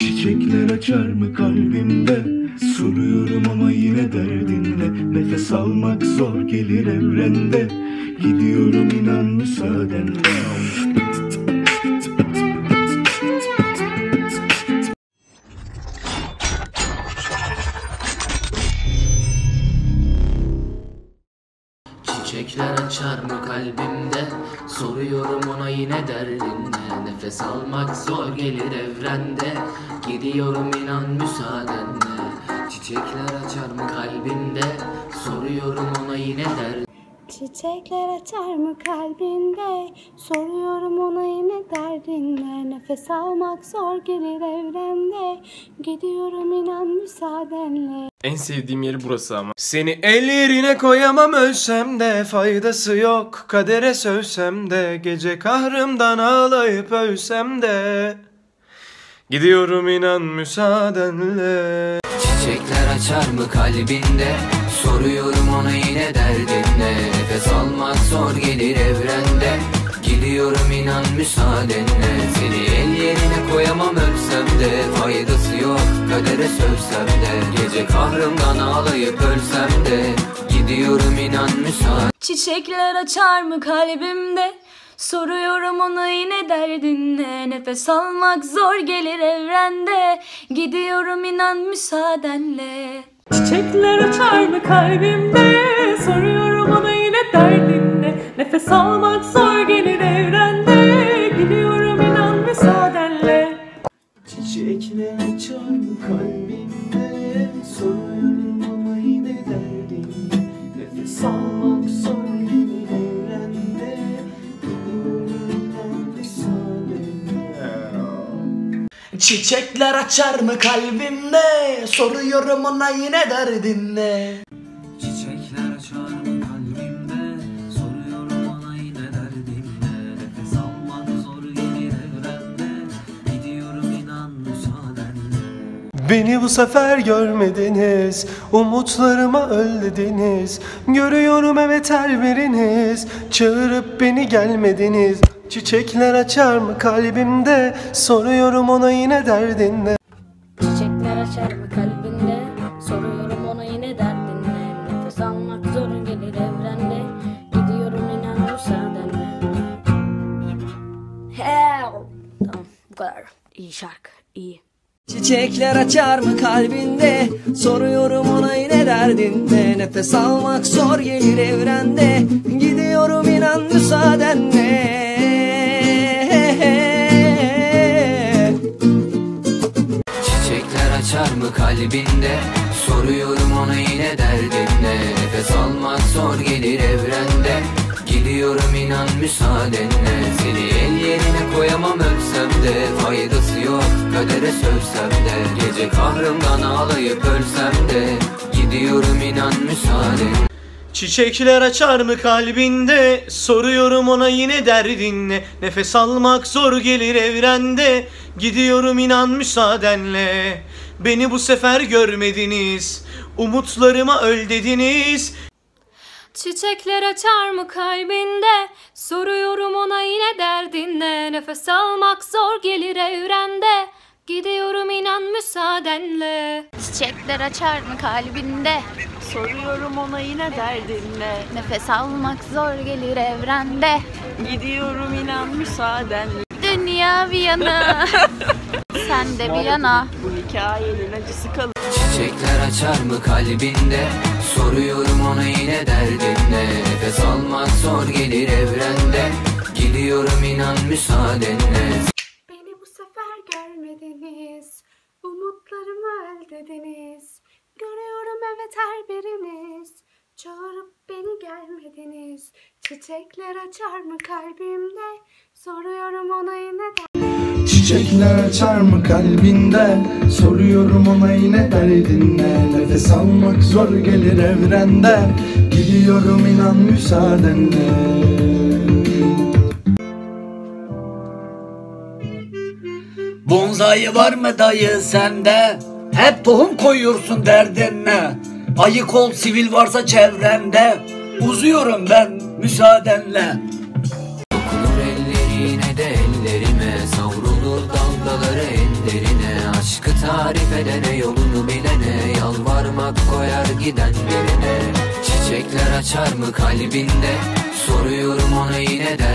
Çiçekler açar mı kalbimde? Soruyorum ama yine derdinle. Nefes almak zor gelir evrende. Gidiyorum inan müsaadenle. Çiçekler açar mı kalbimde? Soruyorum ona yine derdinle. Nefes almak zor gelir evrende. Gidiyorum inan müsaadenle. Çiçekler açar mı kalbimde? Soruyorum ona yine derdinle. Çiçekler açar mı kalbinde? Soruyorum ona yine derdinle. Nefes almak zor gelir evrende. Gidiyorum inan müsaadenle. En sevdiğim yeri burası ama. Seni el yerine koyamam, ölsem de faydası yok. Kadere sövsem de, gece kahrımdan ağlayıp ölsem de, gidiyorum inan müsaadenle. Çiçekler açar mı kalbinde? Soruyorum ona yine derdinle. Nefes almak zor gelir evrende. Gidiyorum inan müsaadenle. Seni el yerine koyamam, ölsem de faydası yok. Kadere sövsem de, gece kahrımdan ağlayıp ölsem de, gidiyorum inan müsaadenle. Çiçekler açar mı kalbimde? Soruyorum ona yine derdinle. Nefes almak zor gelir evrende. Gidiyorum inan müsaadenle. Çiçekler açar mı kalbimde? Soruyorum ona yine derdinle. Nefes almak zor gelir evrende. Gidiyorum inan müsaadenle. Çiçekler açar mı kalbimde? Soruyorum ama yine derdinle. Nefes almak zor gelir evrende. Gidiyorum inan müsaadenle. Çiçekler açar mı kalbimde? Soruyorum ona yine derdinle. Çiçekler açar mı kalbimde? Soruyorum ona yine derdinle. Nefes almak zor gelir evrende. Gidiyorum inan müsaadenle. Beni bu sefer görmediniz, umutlarıma öl dediniz. Görüyorum evet her biriniz, çağırıp beni gelmediniz. Çiçekler açar mı kalbimde? Soruyorum ona yine derdinle. Çiçekler açar mı kalbinde? Soruyorum ona yine derdinle. Nefes almak zor gelir evrende. Gidiyorum inan müsaadenle. Tamam, bu kadar. İyi şarkı, iyi. Çiçekler açar mı kalbinde? Soruyorum ona yine derdinde. Nefes almak zor gelir evrende. Gidiyorum inan müsaadenle. Çiçekler açar mı kalbinde? Soruyorum ona yine derdinle. Nefes almak zor gelir evrende. Gidiyorum inan müsaadenle. Seni el yerine koyamam, ölsem de faydası yok. Kadere sövsem de, gece kahrımdan ağlayıp ölsem de, gidiyorum inan müsaadenle. Çiçekler açar mı kalbinde? Soruyorum ona yine derdinle. Nefes almak zor gelir evrende. Gidiyorum inan müsaadenle. Beni bu sefer görmediniz, umutlarıma öl dediniz. Çiçekler açar mı kalbinde? Soruyorum ona yine derdinle. Nefes almak zor gelir evrende. Gidiyorum inan müsaadenle. Çiçekler açar mı kalbinde? Soruyorum ona yine derdinle. Nefes almak zor gelir evrende. Gidiyorum inan müsaadenle. Dünya bir yana, sen de bir yana. Bu hikayenin acısı kalır. Çiçekler açar mı kalbinde? Soruyorum ona yine derdinle. Nefes almak zor gelir evrende. Gidiyorum inan müsaadenle. Beni bu sefer görmediniz. Umutlarımı öl dediniz. Görüyorum evet her biriniz. Çağırıp beni gelmediniz. Çiçekler açar mı kalbimde? Soruyorum ona yine Çiçekler açar mı kalbinde? Soruyorum ona yine derdinle. Nefes almak zor gelir evrende. Gidiyorum inan müsaadenle. Bonzai var mı dayı sende? Hep tohum koyuyorsun derdinle. Ayık ol, sivil varsa çevrende. Uzuyorum ben müsaadenle. Dokunur ellerine de ellerime, savrulur dalgaları ellerine. Aşkı tarif edene, yolunu bilene, yalvarmak koyar giden birine. Çiçekler açar mı kalbinde? Soruyorum ona yine der.